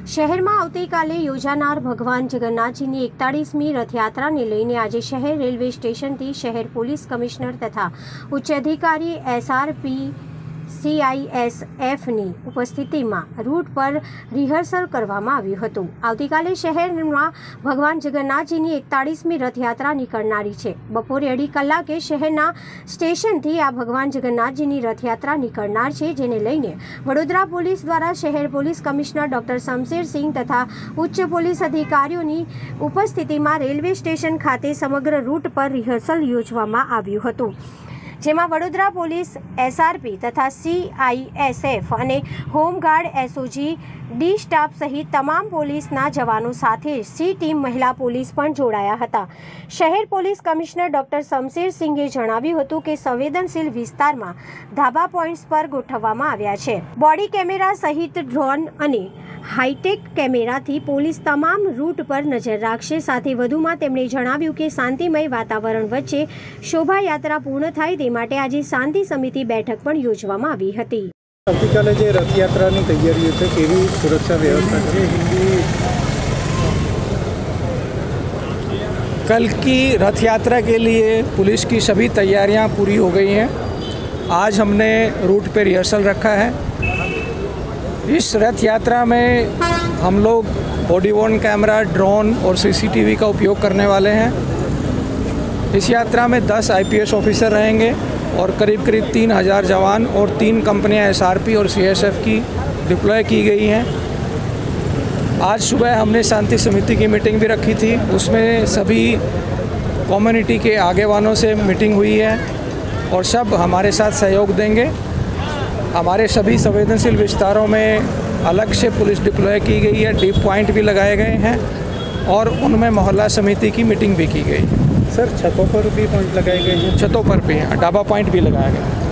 શહેરમાં આવતીકાલે યોજાનાર ભગવાન જગન્નાથજીની 41મી રથયાત્રાને લઈને આજે શહેર રેલવે સ્ટેશનથી શહેર પોલીસ કમિશનર તથા ઉચ્ચ અધિકારી SRP CISFની ઉપસ્થિતિમાં રૂટ પર રિહર્સલ કરવામાં આવ્યું હતું। આવતીકાલે શહેરમાં ભગવાન જગન્નાથજીની 41મી રથયાત્રા નીકળનારી છે। બપોરે 2:30 કલાકે શહેરના સ્ટેશનથી આ ભગવાન જગન્નાથજીની રથયાત્રા નીકળનાર છે, જેને લઈને વડોદરા પોલીસ દ્વારા શહેર police commissioner doctor Shamsher Singh તથા ઉચ્ચ પોલીસ અધિકારીઓની ઉપસ્થિતિમાં રેલવે સ્ટેશન ખાતે સમગ્ર રૂટ પર રિહર્સલ યોજવામાં આવ્યું હતું, જેમાં વડોદરા પોલીસ, SRP તથા CISF અને હોમગાર્ડ SOG ડી સ્ટાફ સહિત તમામ પોલીસના જવાનો સાથે C ટીમ મહિલા પોલીસ પણ જોડાયા હતા। શહેર પોલીસ કમિશનર ડોક્ટર શમશેર સિંઘે જણાવ્યું હતું કે સંવેદનશીલ વિસ્તારમાં ધાબા પોઈન્ટ્સ પર ગોઠવવામાં આવ્યા છે। બોડી કેમેરા સહિત ડ્રોન અને હાઈટેક કેમેરાથી પોલીસ તમામ રૂટ પર નજર રાખશે। સાથે વધુમાં તેમણે જણાવ્યું કે શાંતિમય વાતાવરણ વચ્ચે શોભાયાત્રા પૂર્ણ થાય તે માટે આજે શાંતિ સમિતિ બેઠક પણ યોજવામાં આવી હતી। આવતીકાલે જે રથયાત્રાની તૈયારીઓ છે, કેવી સુરક્ષા વ્યवस्था है? कल की रथ यात्रा के लिए पुलिस की सभी तैयारियां पूरी हो गई हैं। आज हमने रूट पे रिहर्सल रखा है। इस रथ यात्रा में हम लोग बॉडी वॉर्न कैमरा, ड्रोन और CCTV का उपयोग करने वाले हैं। इस यात्रा में 10 IPS ऑफिसर रहेंगे और करीब 3000 जवान और 3 कंपनियां SRP और CISF की डिप्लॉय की गई हैं। आज सुबह हमने शांति समिति की मीटिंग भी रखी थी। उसमें सभी कम्युनिटी के आगे वालों से मीटिंग हुई है और सब हमारे साथ सहयोग देंगे। हमारे सभी संवेदनशील विस्तारों में अलग से पुलिस डिप्लॉय की गई है, डीप पॉइंट भी लगाए गए हैं और उनमें मोहल्ला समिति की मीटिंग भी की गई। सर, छतों पर भी पॉइंट लगाए गए हैं? छतों पर भी डाबा पॉइंट भी लगाया गया।